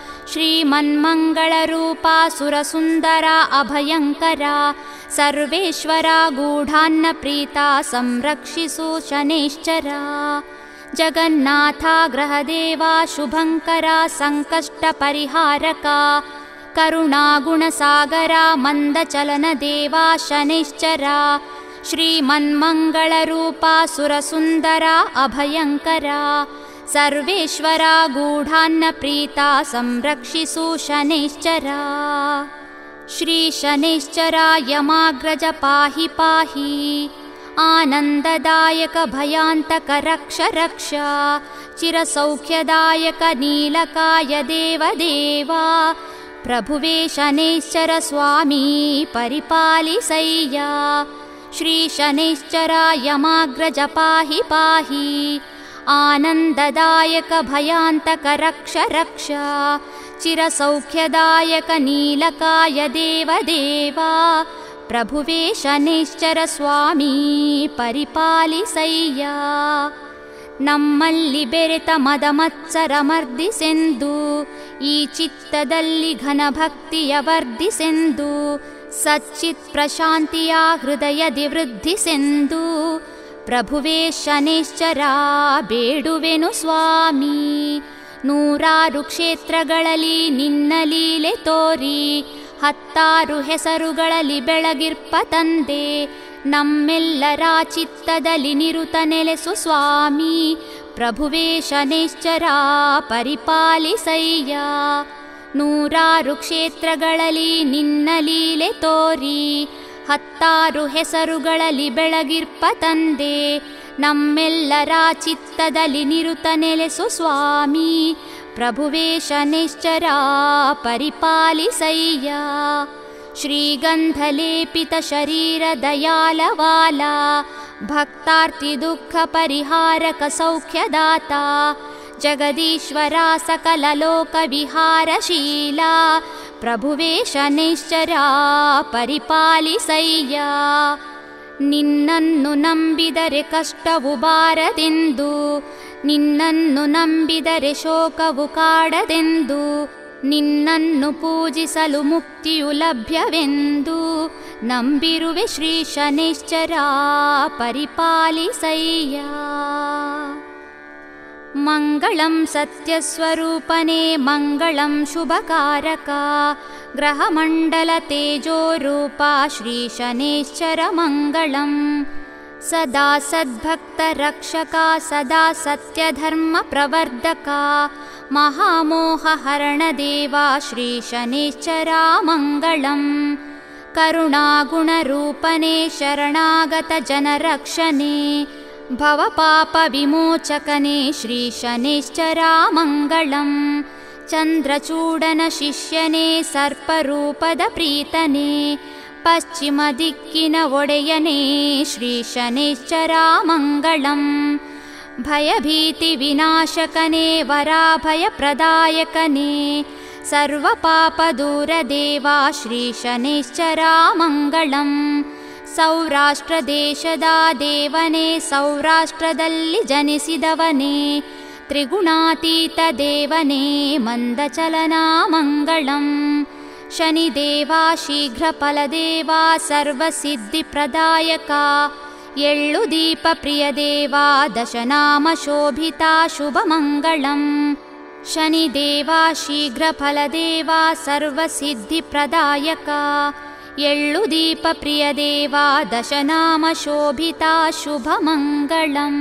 ಶ್ರೀಮನ್ಮಂಗಳರೂಪ ಸುರಸುಂದರ ಅಭಯಂಕರ ಸರ್ವೇಶ್ವರ ಗೂಢಾನ್ನ ಪ್ರೀತ ಸಂರಕ್ಷಿಸು ಶನೈಶ್ಚರ ಜಗನ್ನಾಥ ಗ್ರಹದೇವ ಶುಭಂಕರ ಸಂಕಷ್ಟ ಪರಿಹಾರಕ ಕರುಣಾಗುಣಸಾಗರ ಮಂದಚಲನದೇವ ಶನೈಶ್ಚರ ಶ್ರೀಮನ್ಮಂಗಳರೂಪ ಸುರಸುಂದರ ಅಭಯಂಕರ ಸರ್ವೇಶ್ವರ ಗೂಢಾನ್ನ ಪ್ರೀತ ಸಂರಕ್ಷಿಸು ಶನೈಶ್ಚರ ಶ್ರೀ ಶನೈಶ್ಚರ ಯಮಾಗ್ರಜ ಪಾಹಿ ಪಾಹಿ ಆನಂದದಾಯಕ ಭಯಾಂತಕ ರಕ್ಷ ರಕ್ಷ ಚಿರಸೌಖ್ಯದಾಯಕ ನೀಲಕಾಯ ದೇವದೇವ ಪ್ರಭುವೇ ಶನೈಶ್ಚರ ಸ್ವಾಮಿ ಪರಿಪಾಲಿಸಯ್ಯ ಶ್ರೀ ಶನೈಶ್ಚರ ಯಮಾಗ್ರಜ ಪಾಹಿ ಪಾಹಿ ಆನಂದದಾಯಕ ಭಯಾಂತಕ ರಕ್ಷ ರಕ್ಷ ಚಿರಸೌಖ್ಯದಾಯಕ ನೀಲಕಾಯ ದೇವದೇವ ಪ್ರಭುವೇ ಶನೈಶ್ಚರ ಸ್ವಾಮಿ ಪರಿಪಾಲಿಸಯ್ಯ ನಮ್ಮಲ್ಲಿ ಬೆರೆತ ಮದಮತ್ಸರ ಮರ್ದಿಸೆಂದು ಈ ಚಿತ್ತದಲ್ಲಿ ಘನಭಕ್ತಿಯ ವರ್ಧಿಸೆಂದು ಸಚ್ಚಿತ್ ಪ್ರಶಾಂತಿಯ ಹೃದಯದಿ ವೃದ್ಧಿಸೆಂದು ಪ್ರಭುವೇ ಶನೈಶ್ಚರ ಬೇಡುವೆನು ಸ್ವಾಮಿ ನೂರಾರು ಕ್ಷೇತ್ರಗಳಲ್ಲಿ ನಿನ್ನ ಲೀಲೆ ತೋರಿ ಹತ್ತಾರು ಹೆಸರುಗಳಲ್ಲಿ ಬೆಳಗಿರ್ಪ ತಂದೆ ನಮ್ಮೆಲ್ಲರ ಚಿತ್ತದಲ್ಲಿ ನಿರುತ ನೆಲೆಸು ಸ್ವಾಮಿ ಪ್ರಭುವೇ ಶನೈಶ್ಚರ ಪರಿಪಾಲಿಸಯ್ಯ ನೂರಾರು ಕ್ಷೇತ್ರಗಳಲ್ಲಿ ನಿನ್ನ ಲೀಲೆ ತೋರಿ ಹತ್ತಾರು ಹೆಸರುಗಳಲ್ಲಿ ಬೆಳಗಿರ್ಪ ತಂದೆ, ನಮ್ಮೆಲ್ಲರ ಚಿತ್ತದಲ್ಲಿ ನಿರುತ ನೆಲೆಸು ಸ್ವಾಮಿ. ಪ್ರಭುವೇ ಶನೈಶ್ಚರ ಪರಿಪಾಲಿಸಯ್ಯ. ಶ್ರೀಗಂಧಲೇಪಿತ ಶರೀರ ದಯಾಲವಾಲ, ಭಕ್ತಾರ್ತಿ ದುಃಖ ಪರಿಹಾರಕ ಸೌಖ್ಯದಾತ. ಜಗದೀಶ್ವರ ಸಕಲ ಲೋಕ ವಿಹಾರಶೀಲ, ಪ್ರಭುವೇ ಶನೈಶ್ಚರ ಪರಿಪಾಲಿಸಯ್ಯ. ನಿನ್ನನ್ನು ನಂಬಿದರೆ ಕಷ್ಟವು ಬಾರದೆಂದು, ನಿನ್ನನ್ನು ನಂಬಿದರೆ ಶೋಕವು ಕಾಡದೆಂದು, ನಿನ್ನನ್ನು ಪೂಜಿಸಲು ಮುಕ್ತಿಯು ಲಭ್ಯವೆಂದು, ನಂಬಿರುವೆ ಶ್ರೀ ಶನೈಶ್ಚರ ಪರಿಪಾಲಿಸಯ್ಯ. ಮಂಗಳಂ ಸತ್ಯಸ್ವರೂಪನೇ ಮಂಗಳಂ ಶುಭಕಾರಕ, ಗ್ರಹಮಂಡಲ ತೇಜೋರೂಪ ಶ್ರೀ ಶನೈಶ್ಚರ ಮಂಗಳಂ. ಸದಾ ಸದ್ಭಕ್ತ ರಕ್ಷಕ ಸದಾ ಸತ್ಯಧರ್ಮ ಪ್ರವರ್ಧಕ, ಮಹಾಮೋಹ ಹರಣ ದೇವ ಶ್ರೀ ಶನೈಶ್ಚರ ಮಂಗಳಂ. ಕರುಣಾಗುಣರೂಪನೇ ಶರಣಾಗತ ಜನರಕ್ಷಣೆ, ಭವಪಾಪ ವಿಮೋಚಕನೇ ಶ್ರೀ ಶನೈಶ್ಚರ ಮಂಗಳಂ. ಚಂದ್ರಚೂಡನ ಶಿಷ್ಯನೇ ಸರ್ಪರೂಪದ ಪ್ರೀತನೇ, ಪಶ್ಚಿಮ ದಿಕ್ಕಿನ ಒಡೆಯನೇ ಶ್ರೀ ಶನೈಶ್ಚರ ಮಂಗಳಂ. ಭಯಭೀತಿ ವಿನಾಶಕನೇ ವರಾಭಯ ಪ್ರದಾಯಕನೇ, ಸರ್ವ ಪಾಪ ದೂರ ದೇವ ಶ್ರೀ ಶನೈಶ್ಚರ ಮಂಗಳಂ. ಸೌರಾಷ್ಟ್ರ ದೇಶದ ದೇವನೇ ಸೌರಾಷ್ಟ್ರದಲ್ಲಿ ಜನಿಸಿದವನೇ, ತ್ರಿಗುಣಾತೀತ ದೇವನೇ ಮಂದಚಲನ ಮಂಗಳಂ. ಶನಿದೇವ ಶೀಘ್ರ ಫಲದೇವ ಸರ್ವಸಿದ್ಧಿ ಪ್ರದಾಯಕ, ಎಳ್ಳು ದೀಪ ಪ್ರಿಯ ದೇವ ದಶನಾಮ ಶೋಭಿತ ಶುಭ ಮಂಗಳಂ. ಶನಿದೇವ ಶೀಘ್ರ ಫಲದೇವ ಸರ್ವಸಿದ್ಧಿ ಪ್ರದಾಯಕ, ಎಳ್ಳು ದೀಪ ಪ್ರಿಯ ದೇವ ದಶನಾಮ ಶೋಭಿತ ಶುಭ ಮಂಗಳಂ.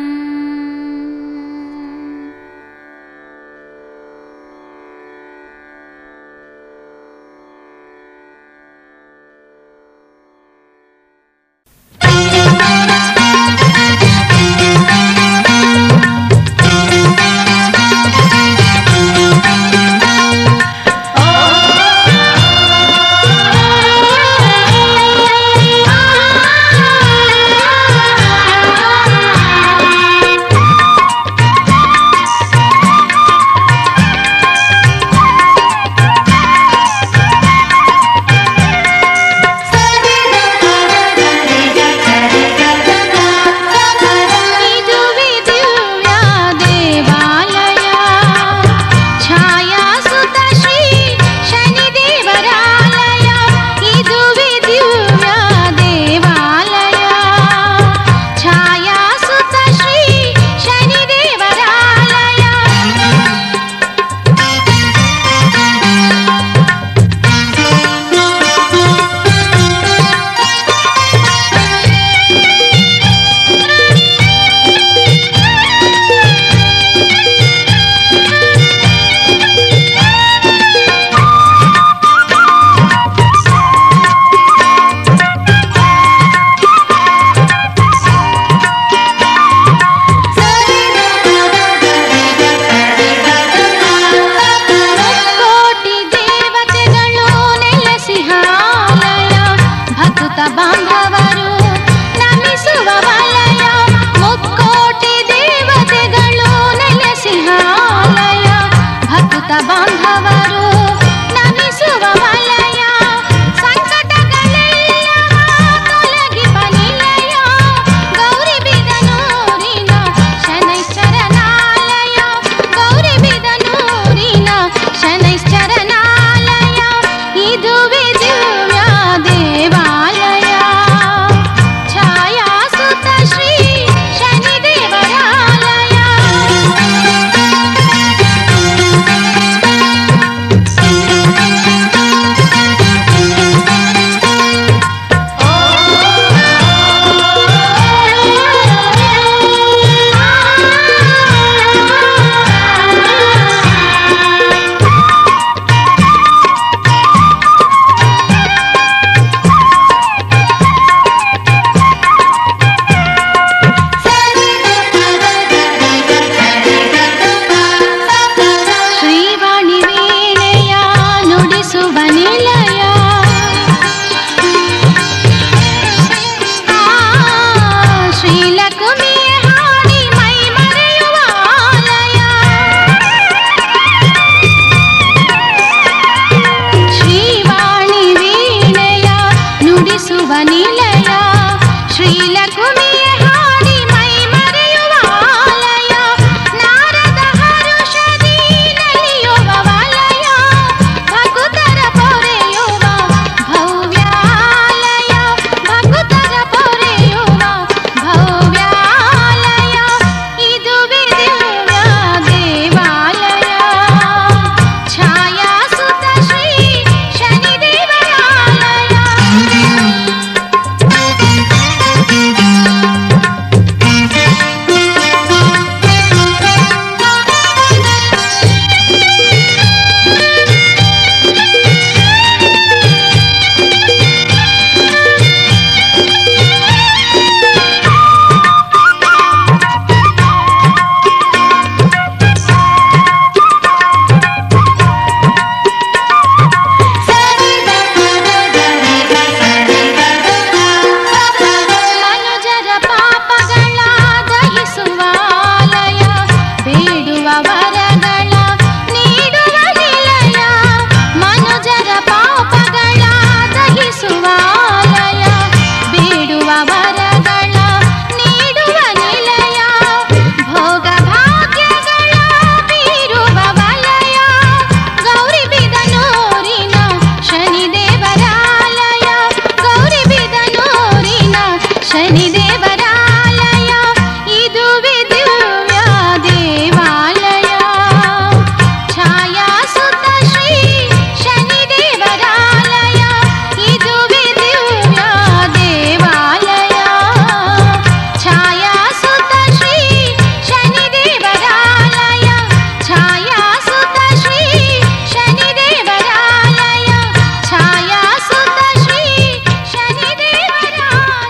ನುಡಿಸುವ ನಿಲಯ ಶ್ರೀಲಕುಮಿಯ ಹಾಡಿ ಮೈ ಮರೆಯುವ ಆಲಯ ಶ್ರೀವಾಣಿ ವೀಣೆಯ ನುಡಿಸುವ ನಿಲಯ ಶ್ರೀಲಕುಮಿಯ ಹಾಡಿ ಮೈ ಮರೆಯುವ ಆಲಯ ನಾರದ ಹರುಷದಿ ನಲಿಯುವ ವಲಯ ಭಕುತರ ಪೊರೆಯುವ ಭವ್ಯಾಲಯ ಭಕುತರ ಪೊರೆಯುವ ಭವ್ಯಾಲಯ ಇದುವೇ ದಿವ್ಯ ದೇವಾಲಯ ಛಾಯಾಸುತ ಶ್ರೀ ಶನಿದೇವರಾಲಯ ಮನುಜರ ಪಾಪಗಳ ದಹಿಸುವ ಆಲಯ ಬೇಡುವ ವರಗಳ ನೀಡುವ ನಿಲಯ ಮನುಜರ ಪಾಪಗಳ ದಹಿಸುವ ಆಲಯ ಬೇಡುವ ವರಗಳ ನೀಡುವ ನಿಲಯ ಭೋಗ ಭಾಗ್ಯಗಳ ಬೀರುವ ವಲಯ ಗೌರಿಬಿದನೂರಿನ ಶನಿದೇವರಾಲಯ ಗೌರಿಬಿದನೂರಿನ ಶನಿದೇವರಾಲಯ ಇದುವೇ ದಿವ್ಯ ದೇವಾಲಯ ಛಾಯಾಸುತ ಶ್ರೀ ಶನಿದೇವರಾಲಯ ಇದುವೇ ದಿವ್ಯ ದೇವಾಲಯ ಛಾಯಾಸುತ ಶ್ರೀ ಶನಿದೇವರಾಲಯ ಛಾಯಾಸುತ ಶ್ರೀ ಶನಿದೇವರಾಲಯ ಛಾಯಾಸುತ ಶ್ರೀ ಶನಿದೇವರಾಲಯ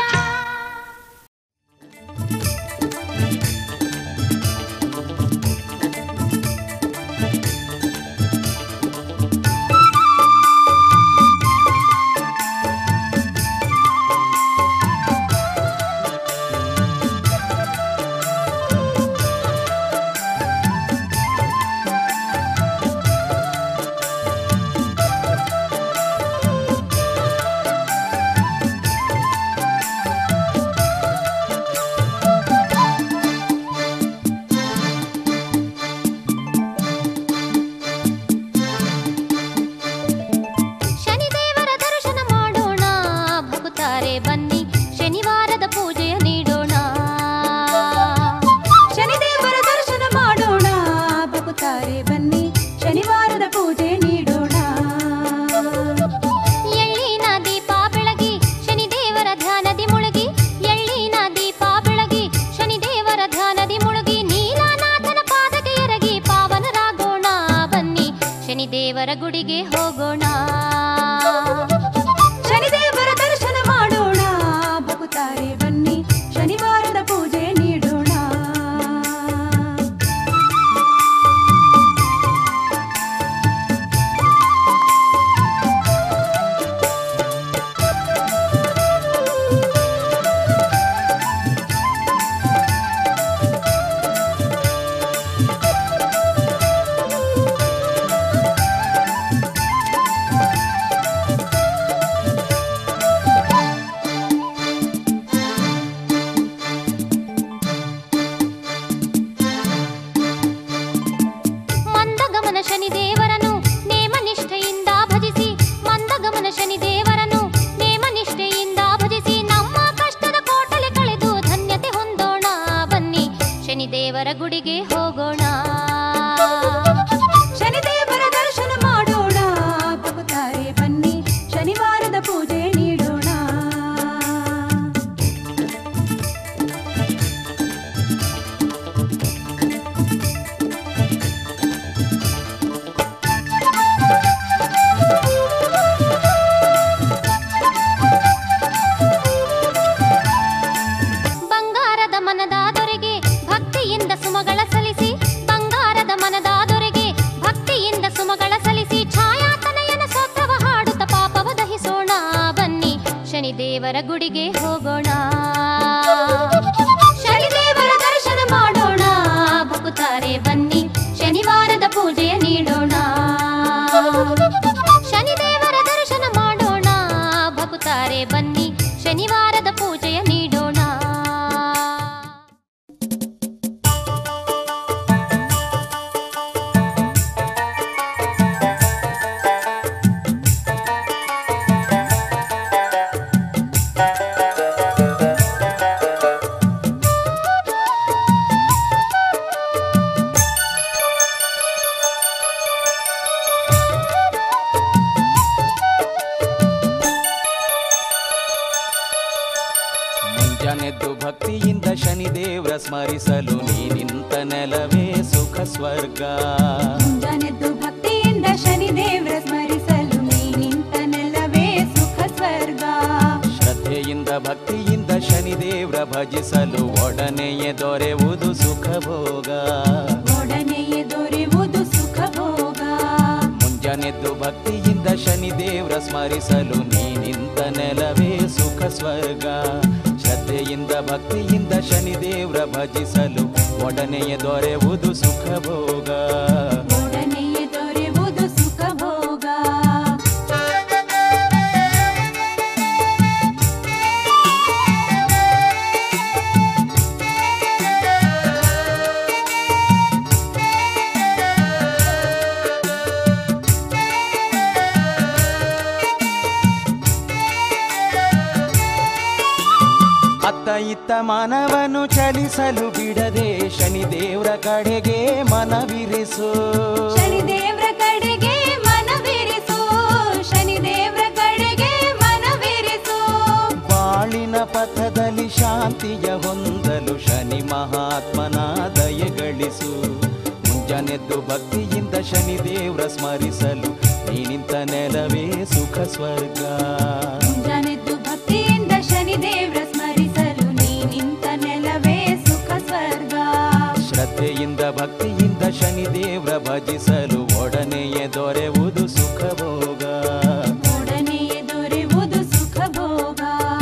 ಶನಿದೇವರ ದರ್ಶನ ಮಾಡೋಣ ಭಕ್ತಾರೆ ಬನ್ನಿ ಶನಿವಾರದ ಪೂಜೆಯ ನೀಡೋಣ ಶನಿದೇವರ ದರ್ಶನ ಮಾಡೋಣ ಭಕ್ತಾರೆ ಬನ್ನಿ ಶನಿವಾರದ ಪೂಜೆ ನೀಡೋಣ ಎಳ್ಳಿನ ದೀಪ ಬೆಳಗಿ ಶನಿದೇವರ ಧ್ಯಾನದಿ ಮುಳುಗಿ ಎಳ್ಳಿನ ದೀಪ ಬೆಳಗಿ ಶನಿದೇವರ ಧ್ಯಾನದಿ ಮುಳುಗಿ ನೀಲನಾಥನ ಪಾದಕ್ಕೆ ಎರಗಿ ಪಾವನರಾಗೋಣ ಬನ್ನಿ ಶನಿದೇವರ ಗುಡಿಗೆ ಹೋಗೋಣ ಶನಿದೇವರ ದರ್ಶನ ಮಾಡೋಣ ಭಕ್ತಾರೆ ಬನ್ನಿ ಶನಿವಾರದ ಪೂಜೆ ನೀಡೋಣ ಶನಿದೇವರ ಗುಡಿಗೆ ಹೋಗೋಣ, ಶನಿದೇವರ ದರ್ಶನ ಮಾಡೋಣ. ಭಕ್ತಾರೆ ಬನ್ನಿ ಶನಿವಾರದ ಪೂಜೆಯ ನೀಡೋಣ. ಶನಿದೇವರ ದರ್ಶನ ಮಾಡೋಣ, ಭಕ್ತಾರೆ ಬನ್ನಿ ಶನಿವಾರದ ಪೂಜೆಯ ನೀಡೋಣ. ಮುಂಜಾನೆದ್ದು ಭಕ್ತಿಯಿಂದ ಶನಿದೇವ್ರ ಸ್ಮರಿಸಲು ನೀ ನಿಂತ ನೆಲವೇ ಸುಖ ಸ್ವರ್ಗ. ಮುಂಜಾನೆದ್ದು ಭಕ್ತಿಯಿಂದ ಶನಿದೇವ್ರ ಸ್ಮರಿಸಲು ನೀ ನಿಂತ ನೆಲವೇ ಸುಖ ಸ್ವರ್ಗ. ಶ್ರದ್ಧೆಯಿಂದ ಭಕ್ತಿಯಿಂದ ಶನಿದೇವ್ರ ಭಜಿಸಲು ಒಡನೆಯೇ ದೊರೆಯುವುದು ಸುಖ ಭೋಗ. ಒಡನೆಯೇ ದೊರೆಯುವುದು ಸುಖ ಭೋಗ. ಮುಂಜಾನೆದ್ದು ಭಕ್ತಿಯಿಂದ ಶನಿದೇವ್ರ ಸ್ಮರಿಸಲು ನೀ ನಿಂತ ನೆಲವೇ ಸುಖ ಸ್ವರ್ಗ. ಶ್ರದ್ಧೆಯಿಂದ ಭಕ್ತಿಯಿಂದ ಶನಿದೇವ್ರ ಭಜಿಸಲು ಒಡನೆಯೇ ದೊರೆಯುವುದು ಸುಖ ಭೋಗ. ಒಡನೆಯೇ ದೊರೆಯುವುದು ಸುಖ ಭೋಗ. ಅತ್ತ ಇತ್ತ ಮನವನ್ನು ಚಲಿಸಲು ಬಿಡದೆ ಶನಿದೇವ್ರ ಕಡೆಗೆ ಮನವಿರಿಸು. ಶನಿದೇವ್ರ ಕಡೆಗೆ ಮನವಿರಿಸು. ಶನಿದೇವ್ರ ಕಡೆಗೆ ಮನವಿರಿಸು. ಬಾಳಿನ ಪಥದಲ್ಲಿ ಶಾಂತಿಯ ಹೊಂದಲು ಶನಿ ಮಹಾತ್ಮನ ದಯೆಗಳಿಸು. ಮುಂಜಾನೆದ್ದು ಭಕ್ತಿಯಿಂದ ಶನಿದೇವ್ರ ಸ್ಮರಿಸಲು ನೀ ನಿಂತ ನೆಲವೇ ಸುಖ ಸ್ವರ್ಗ. ಮುಂಜಾನೆದ್ದು ಭಕ್ತಿಯಿಂದ ಶನಿದೇವ್ರ ಸ್ಮರಿಸಲು ನೀ ನಿಂತ ನೆಲವೇ ಸುಖ ಸ್ವರ್ಗ. ಶ್ರದ್ಧೆಯಿಂದ ಭಕ್ತಿಯಿಂದ ಶನಿದೇವ್ರ ಭಜಿಸಲು ಒಡನೆಯೇ ದೊರೆಯುವುದು ಸುಖ ಭೋಗ. ಒಡನೆಯೇ ದೊರೆಯುವುದು ಸುಖ ಭೋಗ.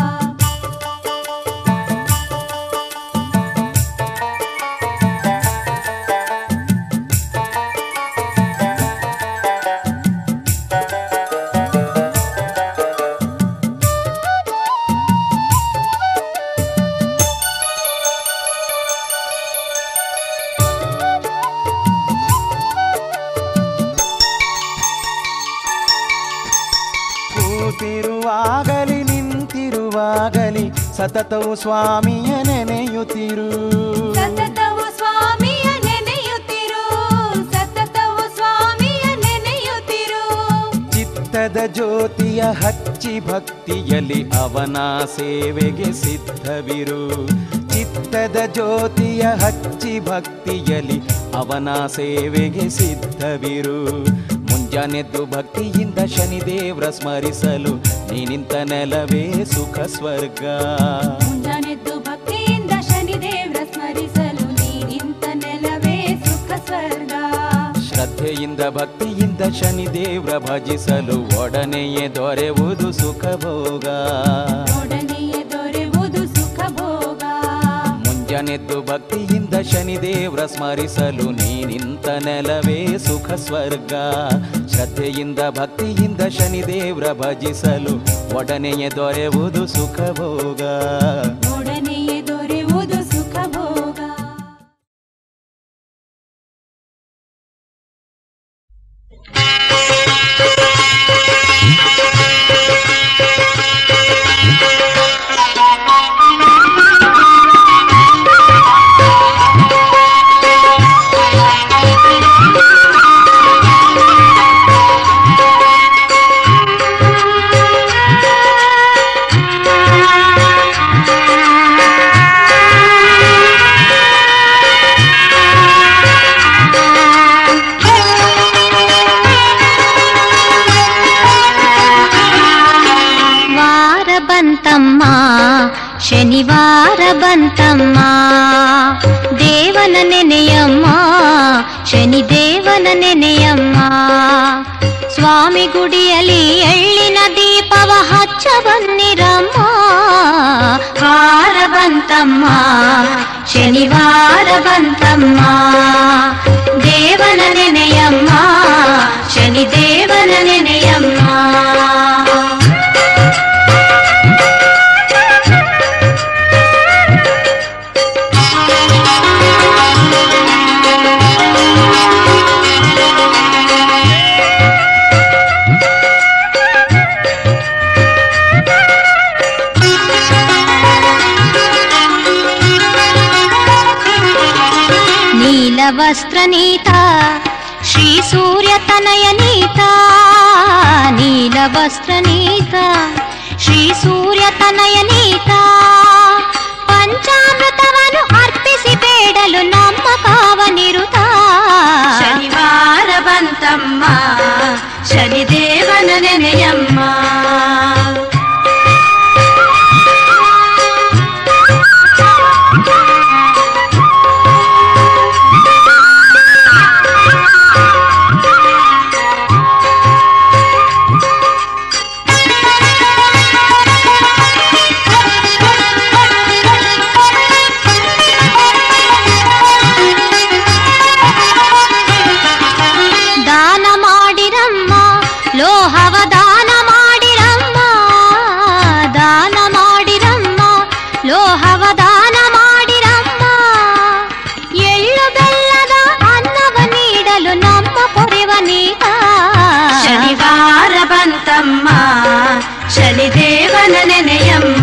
ಕೂತಿರುವಾಗಲಿ ನಿಂತಿರುವಾಗಲಿ ಸತತವು ಸ್ವಾಮಿಯ ನೆನೆಯುತ್ತಿರು. ಸತತವು ಸ್ವಾಮಿಯ ನೆನೆಯುತ್ತಿರು. ಸತತವು ಸ್ವಾಮಿಯ ನೆನೆಯುತ್ತಿರು. ಚಿತ್ತದ ಜ್ಯೋತಿಯ ಹಚ್ಚಿ ಭಕ್ತಿಯಲ್ಲಿ ಅವನ ಸೇವೆಗೆ ಸಿದ್ಧವಿರು. ಚಿತ್ತದ ಜ್ಯೋತಿಯ ಹಚ್ಚಿ ಭಕ್ತಿಯಲ್ಲಿ ಅವನ ಸೇವೆಗೆ ಸಿದ್ಧವಿರು. ಮುಂಜಾನೆದ್ದು ಭಕ್ತಿಯಿಂದ ಶನಿದೇವ್ರ ಸ್ಮರಿಸಲು ನೀ ನಿಂತ ನೆಲವೇ ಸುಖ ಸ್ವರ್ಗ. ಮುಂಜಾನೆದ್ದು ಭಕ್ತಿಯಿಂದ ಶನಿದೇವ್ರ ಸ್ಮರಿಸಲು ನೀ ನಿಂತ ನೆಲವೇ ಸುಖ ಸ್ವರ್ಗ. ಶ್ರದ್ಧೆಯಿಂದ ಭಕ್ತಿಯಿಂದ ಶನಿದೇವ್ರ ಭಜಿಸಲು ಒಡನೆಯೇ ದೊರೆಯುವುದು ಸುಖ ಭೋಗ. ಒಡನೆಯೇ ದೊರೆಯುವುದು ಸುಖ ಭೋಗ. ಮುಂಜಾನೆದ್ದು ಭಕ್ತಿಯಿಂದ ಶನಿದೇವ್ರ ಸ್ಮರಿಸಲು ನೀ ನಿಂತ ನೆಲವೇ ಸುಖ ಸ್ವರ್ಗ. ಶ್ರದ್ಧೆಯಿಂದ ಭಕ್ತಿಯಿಂದ ಶನಿದೇವ್ರ ಭಜಿಸಲು ಒಡನೆಯೇ ದೊರೆಯುವುದು ಸುಖ ಭೋಗ. ಒಡನೆಯೇ ದೊರೆಯುವುದು ಸುಖ ಭೋಗ. ಶನಿವಾರ ಬಂತಮ್ಮ ದೇವನ ನೆನೆಯಮ್ಮ ಶನಿದೇವನ ನೆನೆಯಮ್ಮ ಸ್ವಾಮಿ ಗುಡಿಯಲ್ಲಿ ಎಳ್ಳಿನ ದೀಪವ ಹಚ್ಚ ಬನ್ನಿರಮ್ಮ ಬಂತಮ್ಮ ಶನಿವಾರ ಬಂತಮ್ಮ ದೇವನ ನೆನೆಯಮ್ಮ ಶನಿ ದೇವನ ನೆನೆಯಮ್ಮ ವಸ್ತ್ರನೀತ ಶ್ರೀ ಸೂರ್ಯ ತನಯ ನೀತ ನೀಲವಸ್ತ್ರನೀತ ಶ್ರೀ ಸೂರ್ಯ ತನಯ ನೀತ ಪಂಚಾಮೃತವನ್ನು ಅರ್ಪಿಸಿ ಬೇಡಲು ನಮ್ಮ ಕಾವನಿರುತ ಶನಿವಾರ ಬಂತಮ್ಮ ಶನಿದೇವನ ನೆನೆಯಮ್ಮ ಶನಿದೇವನ ನೆನೆಯಮ್ಮ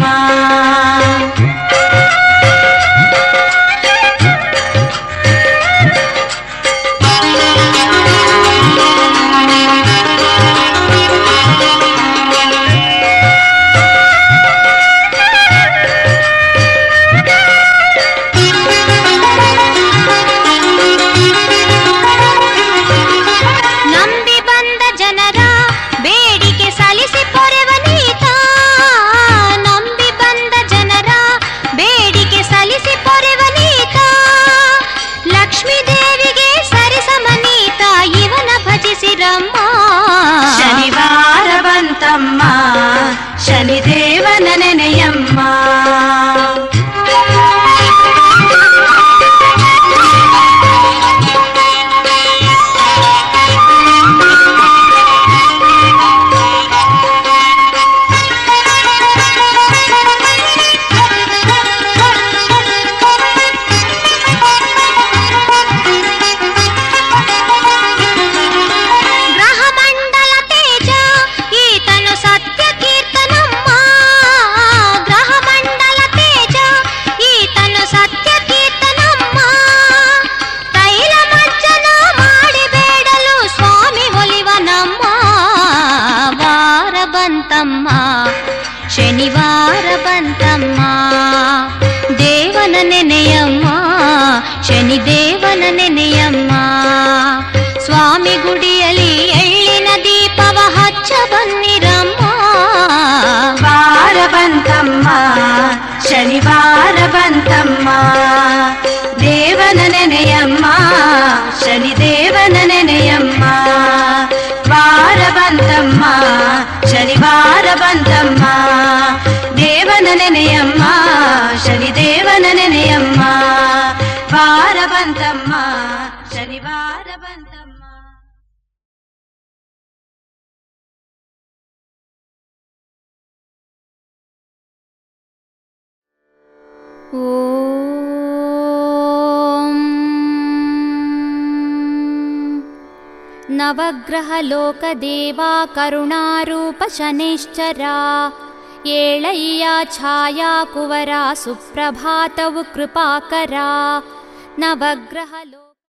ನಂಬಿ ಬಂದ ಜನರ ಬೇಡಿಕೆ ಸಲ್ಲಿಸಿ ಪೊರೆವನೀತ ನಂಬಿ ಬಂದ ಜನರ ಬೇಡಿಕೆ ಸಲ್ಲಿಸಿ ಪೊರೆವನೀತ ಲಕ್ಷ್ಮೀ ದೇವಿಗೆ ಸರಿಸಮನೀತ ಇವನ ಭಜಿಸಿರಮ್ಮ ಶನಿವಾರ ಬಂತಮ್ಮ ಶನಿದೇವನ ನೆನೆಯಮ್ಮ ಶನಿವಾರ ಬಂತಮ್ಮ ದೇವನ ನೆನೆಯಮ್ಮ ಶನಿ ದೇವನ ನೆನೆಯಮ್ಮ ಸ್ವಾಮಿ ಗುಡಿಯಲ್ಲಿ ಎಳ್ಳಿನ ದೀಪವ ಹಚ್ಚ ಬನ್ನಿರಮ್ಮ ವಾರ ಬಂತಮ್ಮ ಶನಿವಾರ ಬಂತಮ್ಮ ದೇವನ ನೆನೆಯಮ್ಮ ಶನಿ ದೇವನ ನೆನೆಯಮ್ಮ ವಾರ ಬಂತಮ್ಮ ಶನಿವಾರ ಬಂತಮ್ಮ ದೇವನ ನೆನೆಯಮ್ಮ ಶನಿ ದೇವನ ನೆನೆಯಮ್ಮ ವಾರ ಬಂತಮ್ಮ ಶನಿವಾರ ಬಂತಮ್ಮ ಓಂ ನವಗ್ರಹ ಲೋಕದೇವಾ ಕರುಣಾರೂಪ ಶನೈಶ್ಚರಾ ಏಳಯ್ಯ ಛಾಯಾ ಕುವರ ಸುಪ್ರಭಾತವು ಕೃಪಾಕರ ನವಗ್ರಹ